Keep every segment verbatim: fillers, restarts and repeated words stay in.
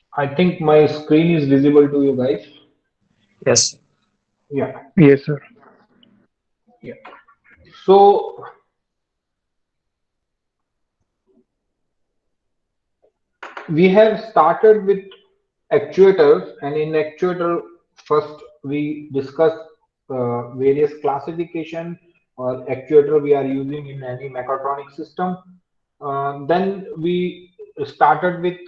I think my screen is visible to you guys. Yes. Yeah, Yes, sir. yeah. So we have started with actuators, and in actuator, first we discussed uh, various classification or actuator we are using in any mechatronic system. Uh, then we started with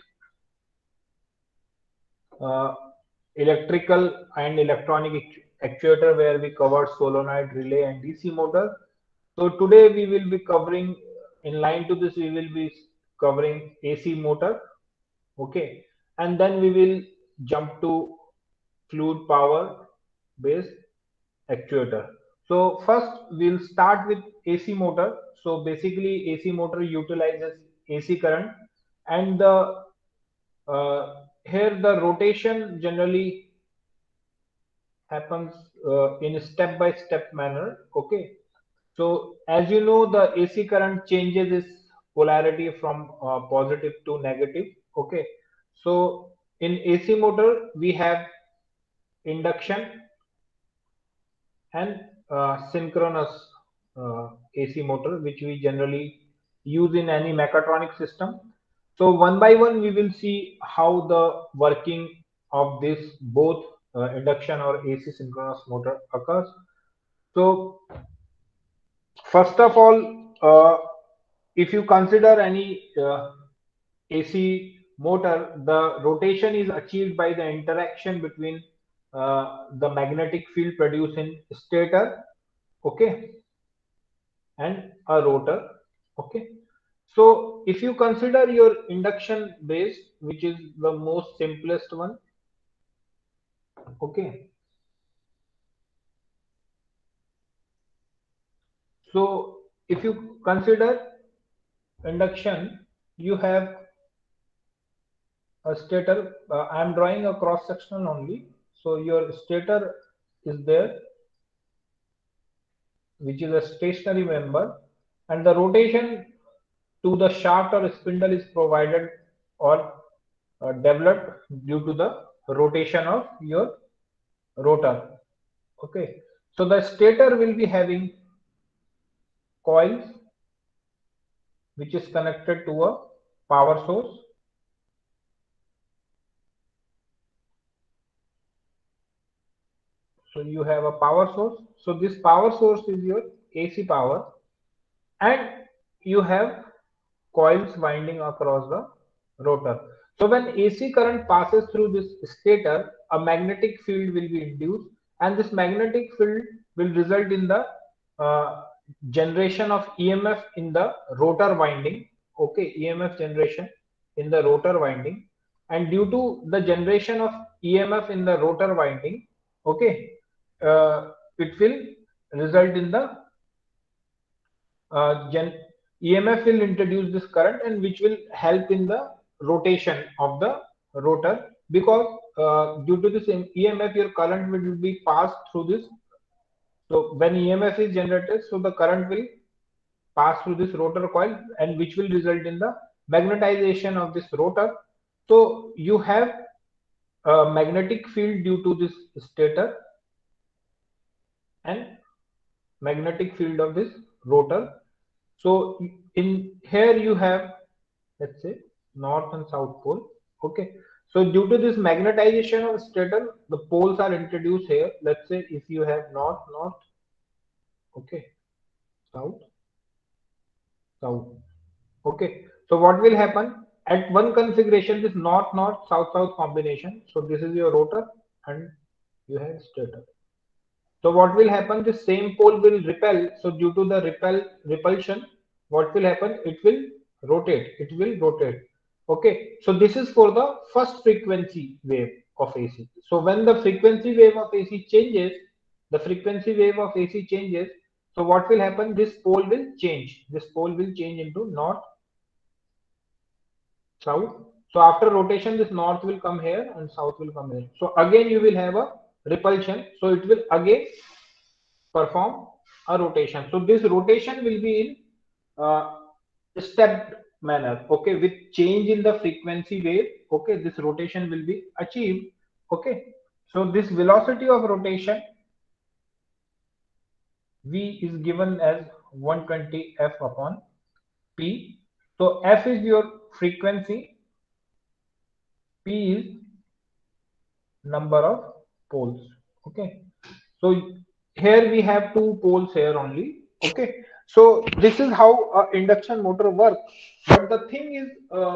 uh, electrical and electronic actu- actuator where we covered solenoid, relay, and D C motor. So today we will be covering, in line to this, we will be covering A C motor. Okay, and then we will jump to fluid power based actuator. So first we'll start with A C motor. So basically A C motor utilizes A C current, and the uh, here the rotation generally happens uh, in a step by step manner. Okay, so as you know, the A C current changes its polarity from uh, positive to negative. Okay, so in A C motor we have induction and uh, synchronous uh, A C motor, which we generally use in any mechatronic system. So one by one, we will see how the working of this both uh, induction or A C synchronous motor occurs. So first of all, uh, if you consider any uh, A C motor, the rotation is achieved by the interaction between uh, the magnetic field produced in stator, okay, and a rotor. Okay, so if you consider your induction base, which is the most simplest one, okay, so if you consider induction, you have a stator. uh, I am drawing a cross sectional only. So your stator is there, which is a stationary member, and the rotation to the shaft or spindle is provided or uh, developed due to the rotation of your rotor. Okay, so the stator will be having coils which is connected to a power source. So you have a power source. So this power source is your A C power, and you have coils winding across the rotor. So when A C current passes through this stator, a magnetic field will be induced, and this magnetic field will result in the uh, generation of E M F in the rotor winding. Okay, E M F generation in the rotor winding, and due to the generation of E M F in the rotor winding, okay, uh, it will result in the uh, gen E M F will introduce this current, and which will help in the rotation of the rotor, because uh, due to this E M F your current will be passed through this. So when E M F is generated, so the current will pass through this rotor coil, and which will result in the magnetization of this rotor. So you have a magnetic field due to this stator and magnetic field of this rotor. So in here you have, let's say, north and south pole. Okay, so due to this magnetization of stator, the poles are introduced here. Let's say if you have north, north, okay, south, south. Okay, so what will happen at one configuration, this north, north, south, south combination? So this is your rotor, and you have stator. So what will happen? The same pole will repel. So due to the repel repulsion, what will happen? It will rotate. It will rotate. Okay. So this is for the first frequency wave of A C. So when the frequency wave of A C changes, the frequency wave of A C changes. So what will happen? This pole will change. This pole will change into north, south. So after rotation, this north will come here and south will come here. So again you will have a repulsion. So it will again perform a rotation. So this rotation will be in uh, stepped manner, okay, with change in the frequency wave, okay, this rotation will be achieved. Okay, so this velocity of rotation v is given as one hundred twenty f upon p. So f is your frequency, p is number of poles. Okay, so here we have two poles here only. Okay, so this is how a induction motor works. But the thing is, uh,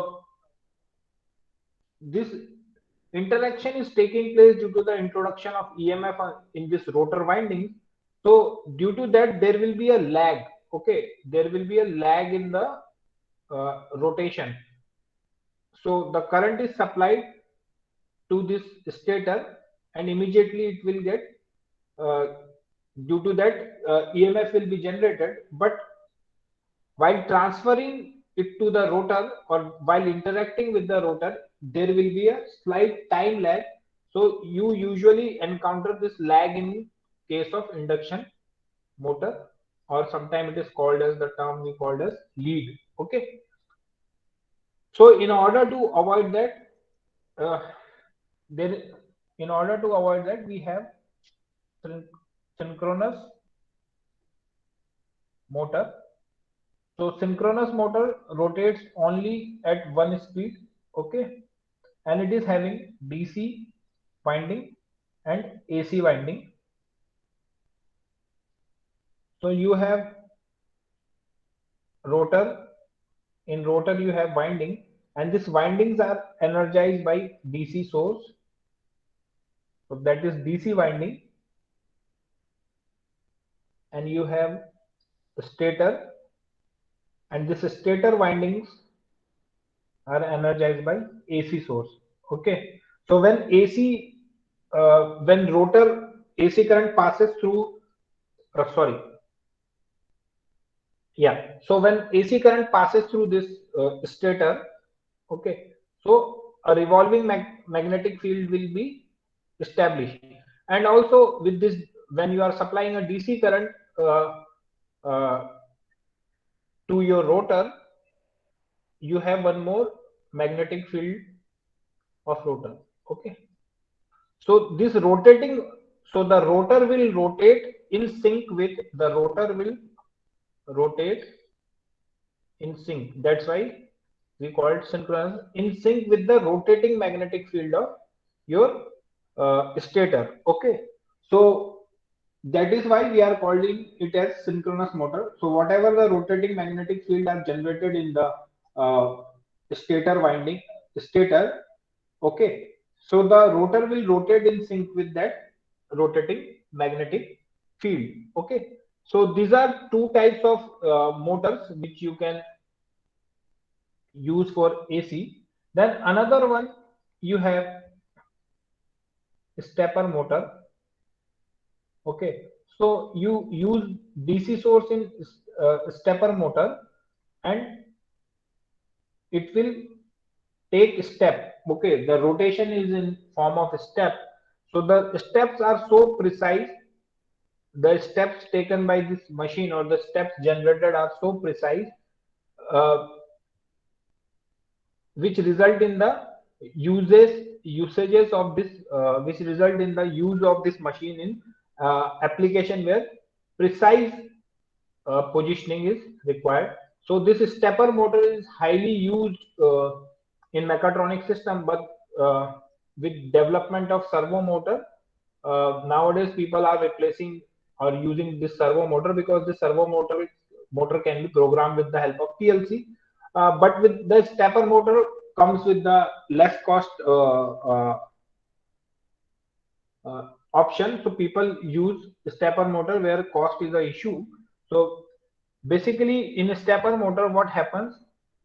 this interaction is taking place due to the introduction of E M F in this rotor winding. So due to that, there will be a lag. Okay, there will be a lag in the uh, rotation. So the current is supplied to this stator, and immediately it will get uh, due to that uh, E M F will be generated. But while transferring it to the rotor or while interacting with the rotor, there will be a slight time lag. So you usually encounter this lag in case of induction motor, or sometimes it is called as the term we called as lead. Okay. So in order to avoid that, uh, there in order to avoid that, we have synchronous motor. So synchronous motor rotates only at one speed, okay, and it is having D C winding and A C winding. So you have rotor, in rotor you have winding, and these windings are energized by D C source. So that is D C winding, and you have stator, and this stator windings are energized by A C source. Okay, so when A C uh, when rotor A C current passes through uh, sorry yeah so when A C current passes through this uh, stator, okay, so a revolving mag magnetic field will be established. And also with this, when you are supplying a D C current uh, uh, to your rotor, you have one more magnetic field of rotor. Okay, so this rotating, so the rotor will rotate in sync with the rotor will rotate in sync. That's why we call it synchronous, in sync with the rotating magnetic field of your uh, stator. Okay, so that is why we are calling it as synchronous motor. So whatever the rotating magnetic field are generated in the uh, stator winding stator, okay, so the rotor will rotate in sync with that rotating magnetic field. Okay, so these are two types of uh, motors which you can use for A C. Then another one, you have stepper motor. Okay, so you use D C source in uh, stepper motor, and it will take step. Okay, the rotation is in form of step. So the steps are so precise, the steps taken by this machine or the steps generated are so precise, uh, which result in the uses usages of this uh, which result in the use of this machine in uh, application where precise uh, positioning is required. So this stepper motor is highly used uh, in mechatronic system, but uh, with development of servo motor, uh, nowadays people are replacing or using this servo motor, because the servo motor motor can be programmed with the help of P L C. Uh, but with the stepper motor comes with the less cost uh, uh, uh, option. So people use stepper motor where cost is the issue. So basically in a stepper motor, what happens,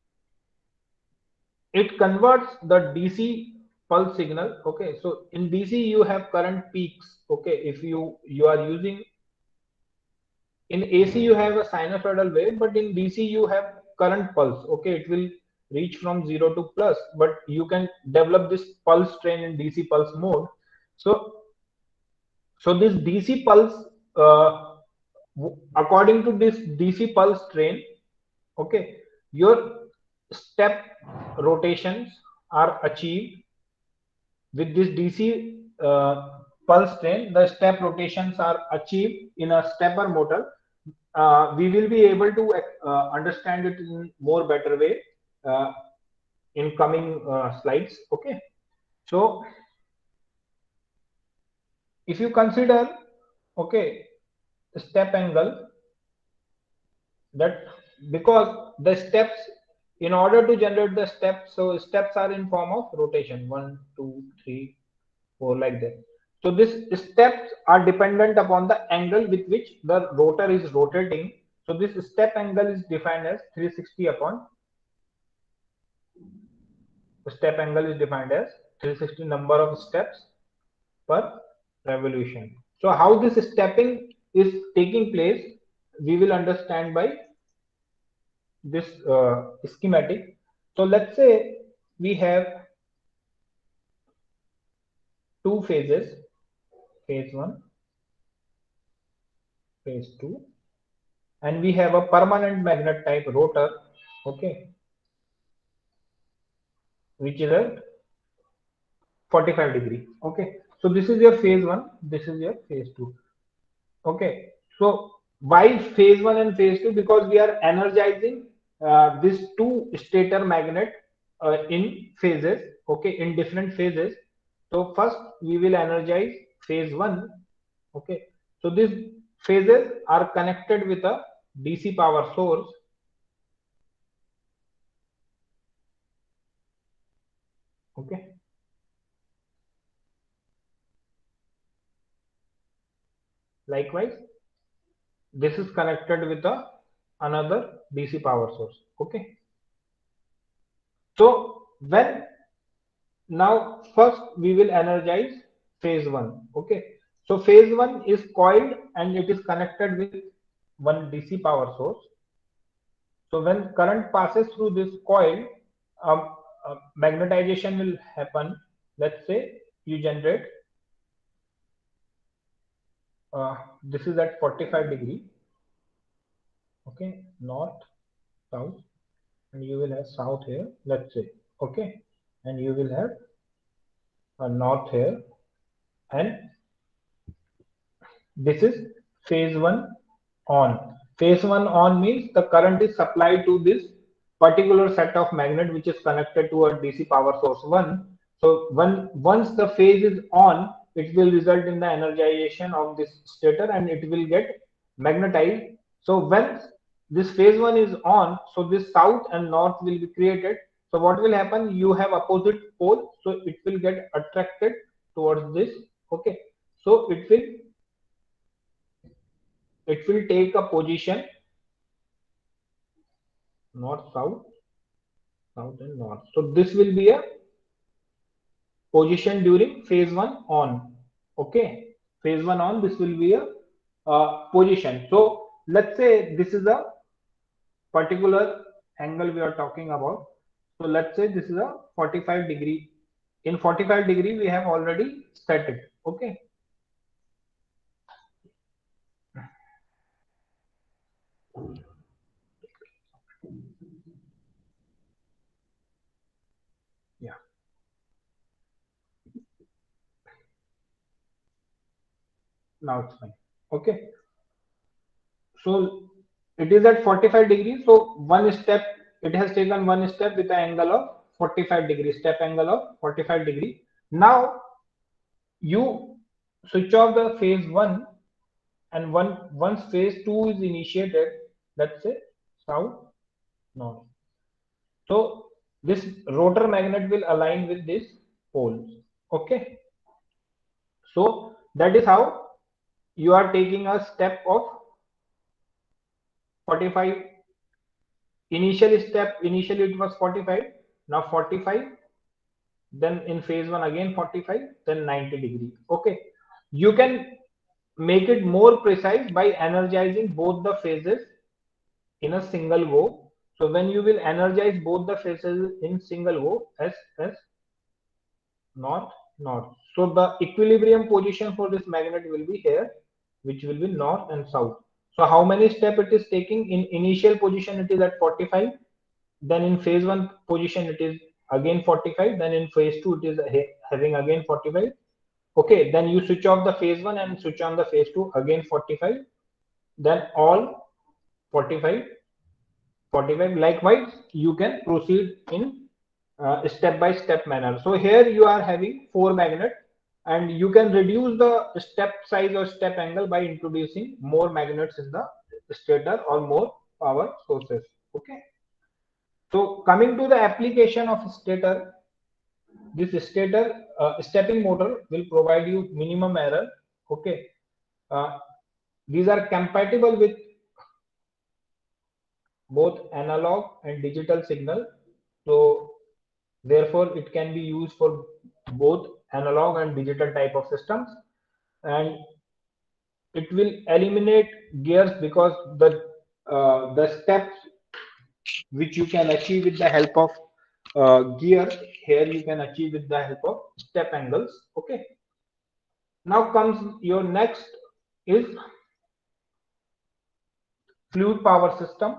it converts the D C pulse signal. Okay, so in D C you have current peaks. Okay, if you you are using, in A C you have a sinusoidal wave, but in D C you have current pulse. Okay, it will reach from zero to plus, but you can develop this pulse train in D C pulse mode. So so this D C pulse, uh, according to this D C pulse train, okay, your step rotations are achieved with this D C uh, pulse train. The step rotations are achieved in a stepper motor. Uh, we will be able to uh, understand it in more better way uh, in coming uh, slides. Okay, so if you consider, okay, step angle, that because the steps, in order to generate the steps, so steps are in form of rotation, one two three four, like that. So these steps are dependent upon the angle with which the rotor is rotating. So this step angle is defined as three hundred sixty upon, step angle is defined as three hundred sixty number of steps per revolution. So how this stepping is taking place, we will understand by this uh, schematic. So let's say we have two phases, phase one, phase two, and we have a permanent magnet type rotor, okay, which is at forty-five degree. Okay, so this is your phase one, this is your phase two. Okay, so why phase one and phase two? Because we are energizing uh, these two stator magnet uh, in phases, okay, in different phases. So first we will energize phase one, okay. So these phases are connected with a D C power source, okay. Likewise, this is connected with a another D C power source, okay. So when now first we will energize phase one, okay. So phase one is coiled and it is connected with one D C power source. So when current passes through this coil, um, uh, magnetization will happen. Let's say you generate, uh, this is at forty-five degree, okay, north, south, and you will have south here, let's say, okay, and you will have a north here, and this is phase one on. Phase one on means the current is supplied to this particular set of magnet which is connected to a D C power source one. So when once the phase is on, it will result in the energization of this stator and it will get magnetized. So when this phase one is on, so this south and north will be created. So what will happen? You have opposite pole, so it will get attracted towards this. Okay, so it will it will take a position north south, south and north. So this will be a position during phase one on, okay, phase one on, this will be a uh, position. So let's say this is a particular angle we are talking about. So let's say this is a forty-five degree. In forty-five degree we have already set it, okay. Yeah, now it's fine, okay. So it is at forty-five degrees. So one step, it has taken one step with the angle of forty-five degree, step angle of forty-five degree. Now you switch off the phase one, and one once phase two is initiated, let's say south, north. So this rotor magnet will align with this poles. Okay. So that is how you are taking a step of forty-five. Initial step, initially it was forty-five, now forty-five, then in phase one again forty-five, then ninety degree. Okay, you can make it more precise by energizing both the phases in a single go. So when you will energize both the phases in single go, as as north, north, so the equilibrium position for this magnet will be here, which will be north and south. So how many step it is taking? In initial position it is at forty-five, then in phase one position it is again forty-five, then in phase two it is ha- having again forty-five. Okay, then you switch off the phase one and switch on the phase two, again forty-five, then all forty-five, forty-five. Likewise, you can proceed in uh, step by step manner. So here you are having four magnets, and you can reduce the step size or step angle by introducing more magnets in the stator or more power sources. Okay. So coming to the application of stator, this stator uh, stepping motor will provide you minimum error. Okay. Uh, these are compatible with both analog and digital signal. So therefore, it can be used for both analog and digital type of systems, and it will eliminate gears because the uh, the steps which you can achieve with the help of uh, gear, here you can achieve with the help of step angles. Okay. Now comes your next is fluid power system.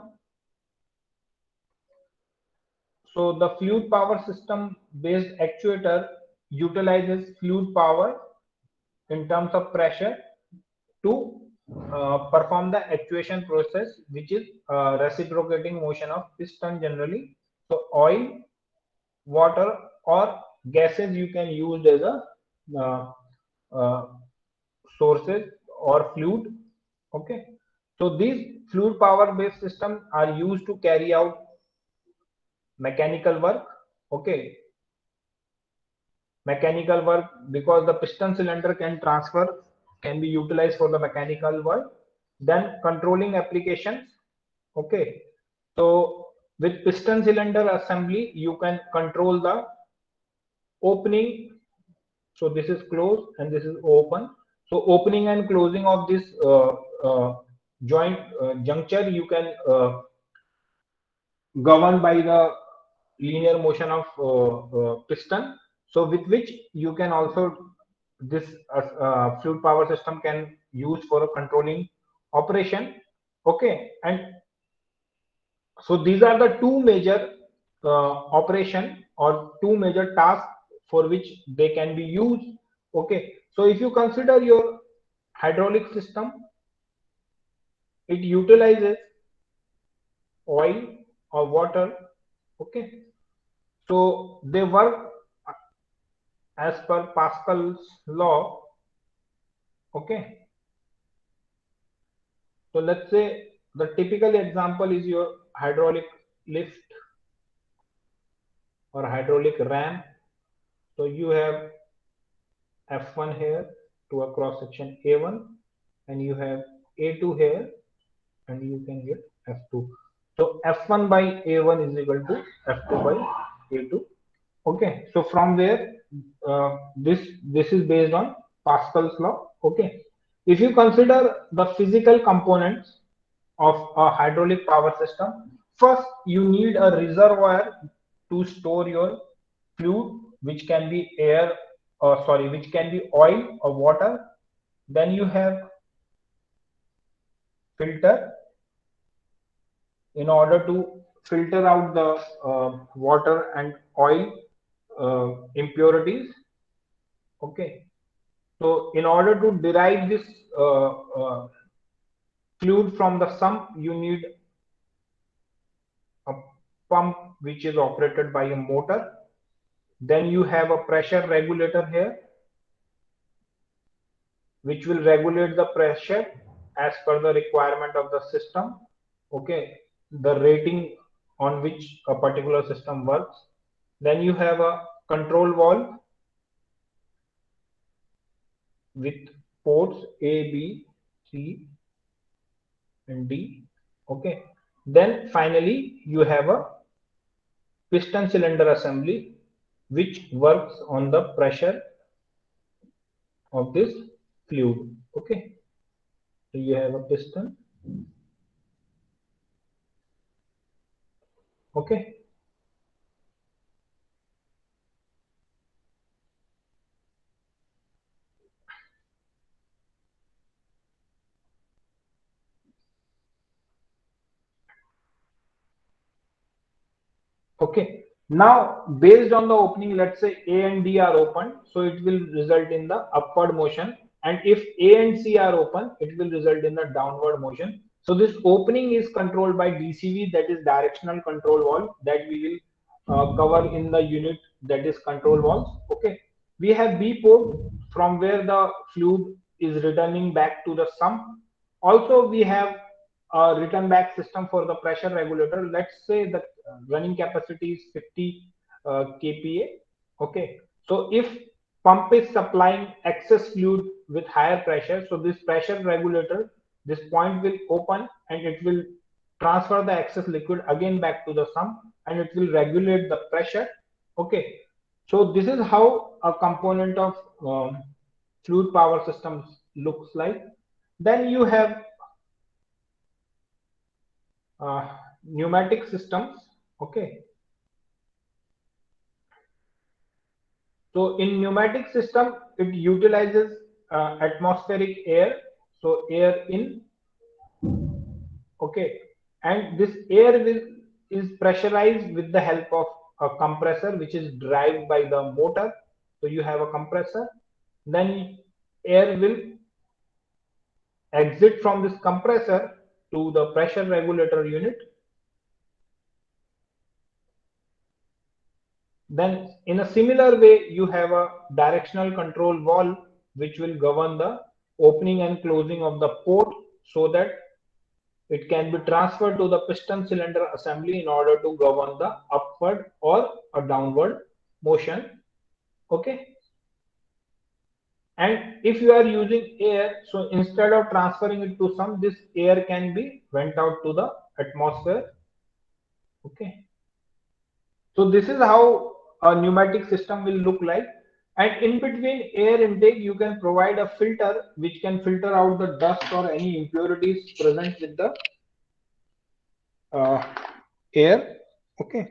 So the fluid power system based actuator utilizes fluid power in terms of pressure to uh, perform the actuation process, which is uh, reciprocating motion of piston generally. So oil, water, or gases you can use as a uh, uh, sources or fluid. Okay. So these fluid power based systems are used to carry out mechanical work. Okay. Mechanical work, because the piston cylinder can transfer, can be utilized for the mechanical work. Then controlling applications. Okay. So with piston cylinder assembly, you can control the opening. So this is closed and this is open. So opening and closing of this uh, uh, joint uh, juncture, you can uh, govern by the linear motion of uh, uh, piston. So with which you can also, this uh, uh, fluid power system can use for a controlling operation. Okay. And so these are the two major uh, operation or two major tasks for which they can be used. Okay. So if you consider your hydraulic system, it utilizes oil or water. Okay. So they work as per Pascal's law. Okay. So let's say the typical example is your hydraulic lift or hydraulic ram. So you have F one here to a cross section A one, and you have A two here, and you can get F two. So F one by A one is equal to F two by A two. Okay. So from there, uh, this this is based on Pascal's law. Okay. If you consider the physical components of a hydraulic power system, first you need a reservoir to store your fluid, which can be air, or sorry, which can be oil or water. Then you have filter in order to filter out the uh, water and oil uh, impurities. Okay. So in order to derive this uh, uh, fluid from the sump, you need a pump which is operated by a motor. Then you have a pressure regulator here, which will regulate the pressure as per the requirement of the system. Okay. The rating on which a particular system works. Then you have a control valve with ports A, B, C, and D. Okay. Then finally you have a piston cylinder assembly which works on the pressure of this fluid. Okay. So you have a piston. Okay. Okay. Now, based on the opening, let's say A and D are open, so it will result in the upward motion. And if A and C are open, it will result in the downward motion. So this opening is controlled by D C V, that is directional control valve, that we will uh, cover in the unit, that is control valves. Okay. We have B port from where the fluid is returning back to the sump. Also, we have a return back system for the pressure regulator. Let's say the running capacity is fifty uh, k P A. Okay, so if pump is supplying excess fluid with higher pressure, so this pressure regulator, this point will open and it will transfer the excess liquid again back to the sump, and it will regulate the pressure. Okay, so this is how a component of um, fluid power systems looks like. Then you have uh, pneumatic systems. Okay, so in pneumatic system, it utilizes uh, atmospheric air, so air in. Okay, and this air will is pressurized with the help of a compressor, which is driven by the motor. So you have a compressor, then air will exit from this compressor to the pressure regulator unit. Then in a similar way, you have a directional control valve which will govern the opening and closing of the port, so that it can be transferred to the piston cylinder assembly in order to govern the upward or a downward motion. Okay. And if you are using air, so instead of transferring it to some, this air can be went out to the atmosphere. Okay. So this is how a pneumatic system will look like. And in between air intake, you can provide a filter which can filter out the dust or any impurities present with the uh, air. Okay.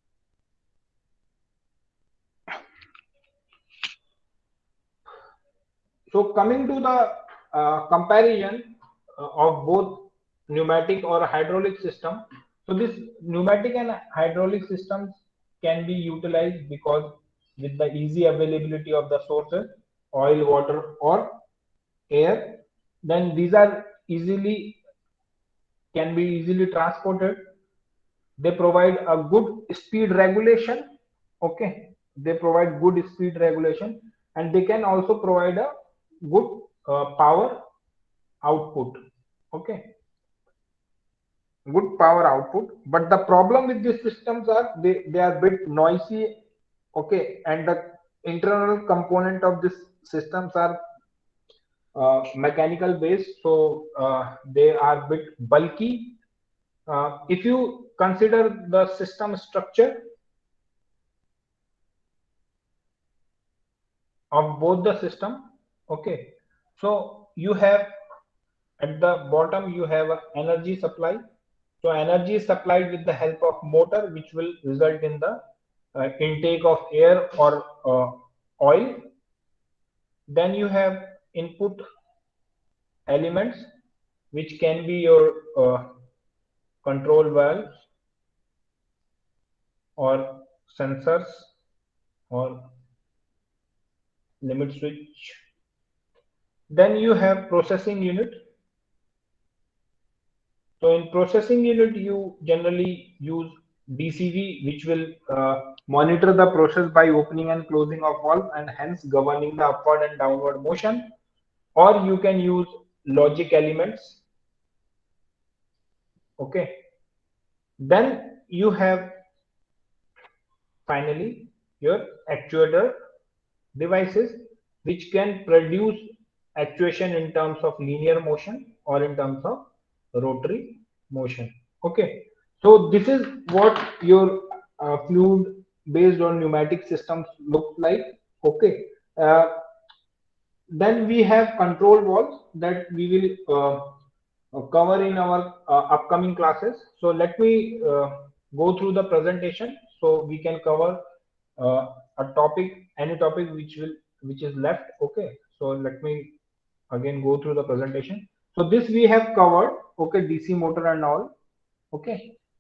So coming to the uh, comparison uh, of both pneumatic or hydraulic system. So this pneumatic and hydraulic systems can be utilized because with the easy availability of the sources, oil, water, or air, then these are easily can be easily transported. They provide a good speed regulation. Okay, they provide good speed regulation, and they can also provide a good uh, power output. Okay, good power output. But the problem with these systems are they they are bit noisy. Okay, and the internal component of these systems are uh, mechanical based, so uh, they are bit bulky. Uh, if you consider the system structure of both the system, okay, so you have at the bottom you have a energy supply. So energy is supplied with the help of motor, which will result in the uh, intake of air or uh, oil. Then you have input elements, which can be your uh, control valves or sensors or limit switch. Then you have processing unit. So in processing unit, you generally use D C V, which will uh, monitor the process by opening and closing of valve and hence governing the upward and downward motion. Or you can use logic elements. Okay. Then you have finally your actuator devices, which can produce actuation in terms of linear motion or in terms of rotary motion. Okay, so this is what your uh, fluid based on pneumatic systems look like. Okay, uh, then we have control valves that we will uh, uh, cover in our uh, upcoming classes. So let me uh, go through the presentation so we can cover uh, a topic, any topic which will which is left. Okay, so let me again go through the presentation. So this we have covered. Okay, D C motor and all. Okay,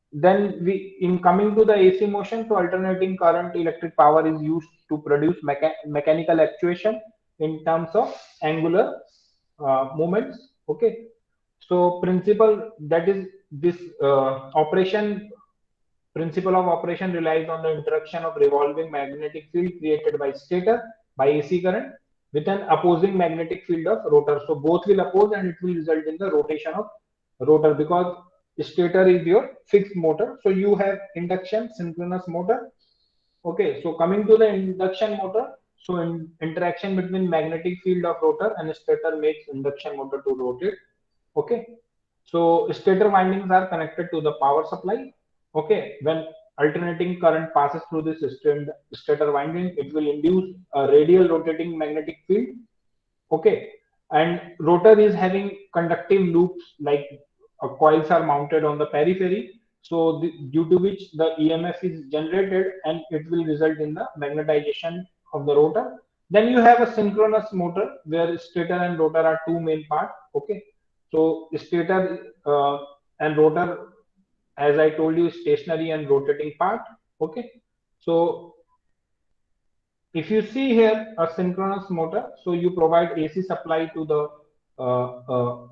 then we, in coming to the A C motion, so alternating current electric power is used to produce mecha mechanical actuation in terms of angular uh, movements. Okay, so principle, that is this uh, operation principle of operation relies on the interaction of revolving magnetic field created by stator by A C current with an opposing magnetic field of rotor. So both will oppose and it will result in the rotation of rotor, because stator is your fixed motor. So you have induction synchronous motor. Okay, so coming to the induction motor, so in interaction between magnetic field of rotor and stator makes induction motor to rotate. Okay, so stator windings are connected to the power supply. Okay, when alternating current passes through this stator winding, it will induce a radial rotating magnetic field. Okay, and rotor is having conductive loops, like uh, coils are mounted on the periphery. So the, due to which the E M F is generated and it will result in the magnetization of the rotor. Then you have a synchronous motor where stator and rotor are two main parts. Okay, so stator uh, and rotor, as I told you, stationary and rotating part. Okay, so if you see here a synchronous motor, so you provide A C supply to the uh, uh,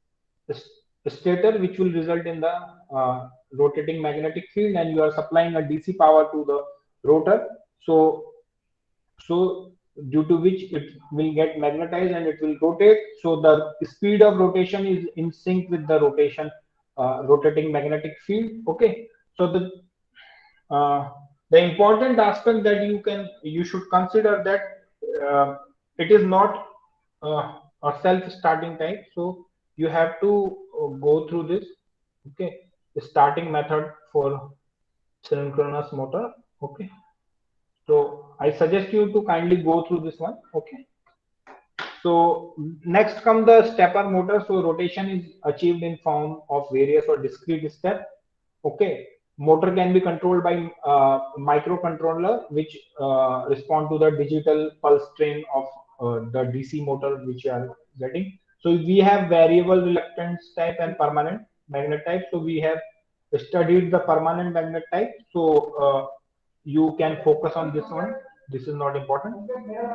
stator, which will result in the uh, rotating magnetic field, and you are supplying a D C power to the rotor. So, so due to which it will get magnetized and it will rotate. So the speed of rotation is in sync with the rotation, uh, rotating magnetic field. Okay. So the uh, the important aspect that you can you should consider that uh, it is not uh, a self-starting type, so you have to uh, go through this. Okay, the starting method for synchronous motor. Okay, so I suggest you to kindly go through this one. Okay, so next come the stepper motor. So rotation is achieved in form of various or discrete steps. Okay, motor can be controlled by uh, microcontroller, which uh, respond to the digital pulse train of uh, the D C motor which you are getting. So we have variable reluctance type and permanent magnet type. So we have studied the permanent magnet type. So uh, you can focus on this one. This is not important.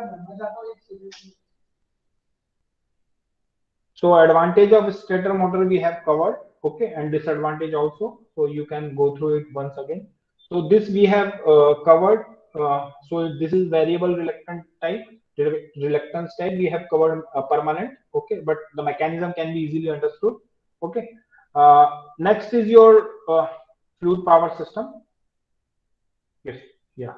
So advantage of stator motor we have covered, okay, and disadvantage also. So you can go through it once again. So this we have uh, covered. Uh, so this is variable reluctant type, reluctance type. We have covered uh, permanent, okay, but the mechanism can be easily understood. Okay. Uh, next is your uh, fluid power system. Yes. Yeah.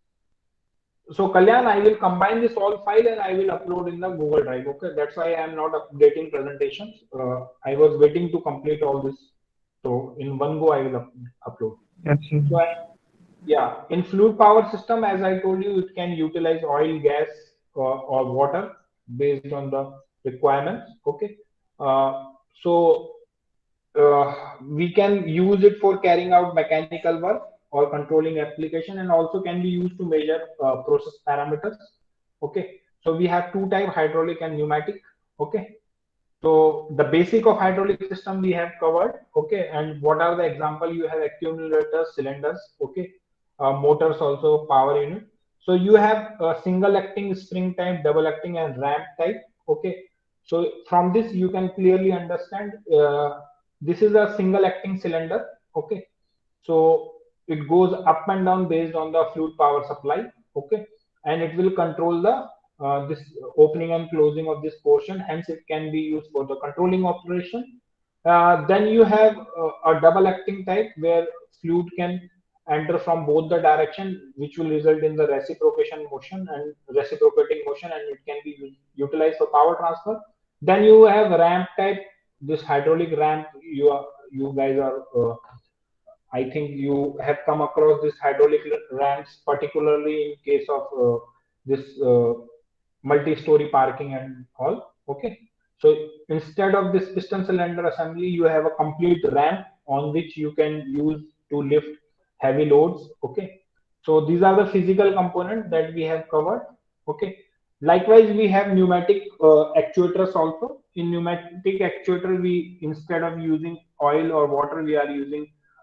So Kalyan, I will combine this all file and I will upload in the Google Drive. Okay, that's why I am not updating presentations. Uh, I was waiting to complete all this. So in one go, I will up upload. Yes, sir. So I, yeah, in fluid power system, as I told you, it can utilize oil, gas, uh, or water based on the requirements. Okay, uh, so uh, we can use it for carrying out mechanical work or controlling application, and also can be used to measure uh, process parameters. Okay, so we have two type, hydraulic and pneumatic. Okay, so the basic of hydraulic system we have covered. Okay, and what are the example? You have accumulators, cylinders. Okay, uh, motors, also power unit. So you have a single acting spring type, double acting, and ramp type. Okay, so from this you can clearly understand uh, this is a single acting cylinder. Okay, so it goes up and down based on the fluid power supply. Okay, and it will control the uh, this opening and closing of this portion, hence it can be used for the controlling operation. Uh, then you have uh, a double acting type where fluid can enter from both the direction, which will result in the reciprocation motion and reciprocating motion, and it can be used, utilized for power transfer. Then you have ramp type, this hydraulic ramp. You are you guys are uh, I think you have come across this hydraulic ramps, particularly in case of uh, this uh, multi-story parking and all. Okay, so instead of this piston cylinder assembly, you have a complete ramp on which you can use to lift heavy loads. Okay, so these are the physical components that we have covered. Okay, likewise we have pneumatic uh, actuators also. In pneumatic actuator, we, instead of using oil or water, we are using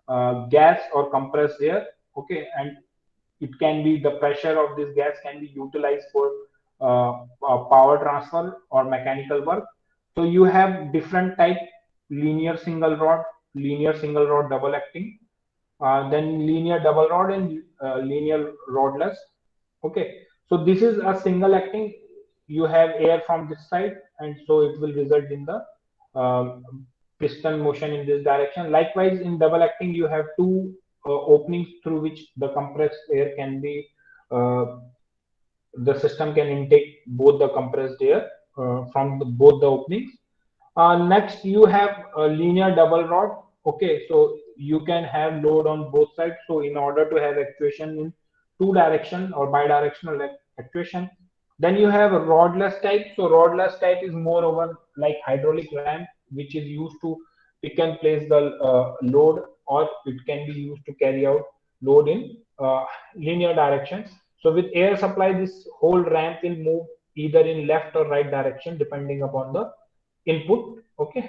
uh, gas or compressed air, okay, and it can be the pressure of this gas can be utilized for uh, uh, power transfer or mechanical work. So you have different type: linear single rod, linear single rod double acting, uh, then linear double rod, and uh, linear rodless. Okay, so this is a single acting. You have air from this side, and so it will result in the um, piston motion in this direction. Likewise, in double acting, you have two uh, openings through which the compressed air can be, uh, the system can intake both the compressed air uh, from the, both the openings. Uh, next, you have a linear double rod. Okay, so you can have load on both sides. So in order to have actuation in two direction or bidirectional actuation, then you have a rodless type. So rodless type is more over like hydraulic ram, which is used to pick and place the uh, load, or it can be used to carry out load in uh, linear direction. So with air supply, this whole ramp will move either in left or right direction depending upon the input. Okay,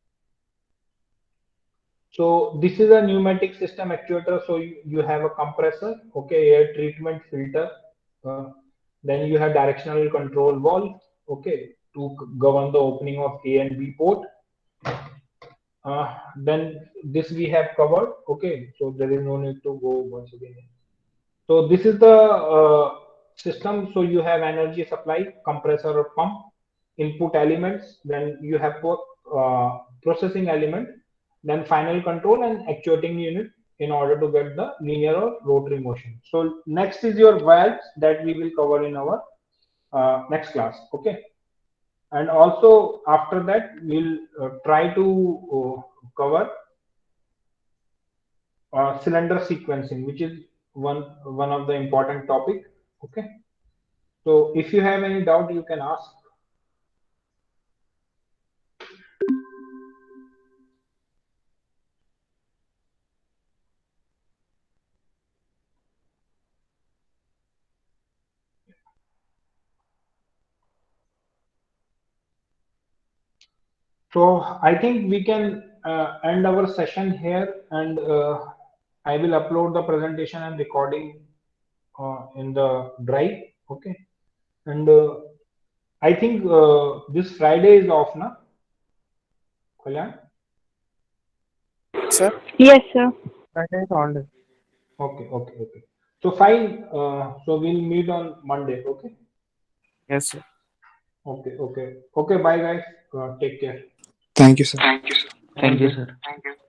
so this is a pneumatic system actuator. So you, you have a compressor, okay, air treatment filter, uh, then you have directional control valve, okay, to govern the opening of A and B port. Uh, then this we have covered, okay, so there is no need to go once again. So this is the uh, system. So you have energy supply, compressor or pump, input elements, then you have uh, processing element, then final control and actuating unit in order to get the linear or rotary motion. So next is your valves that we will cover in our uh, next class. Okay, and also after that we'll uh, try to uh, cover uh, cylinder sequencing, which is one one of the important topic. Okay, so if you have any doubt, you can ask. So I think we can uh, end our session here, and uh, I will upload the presentation and recording uh, in the drive. Okay, and uh, I think uh, this Friday is off, na? Kalyan? Sir? Yes, sir. Friday is all day. Okay, okay, okay. So fine. Uh, so we'll meet on Monday. Okay. Yes, sir. Okay, okay, okay. Bye, guys. Uh, take care. Thank you, sir. Thank you, sir. Thank you, Thank you. sir. Thank you.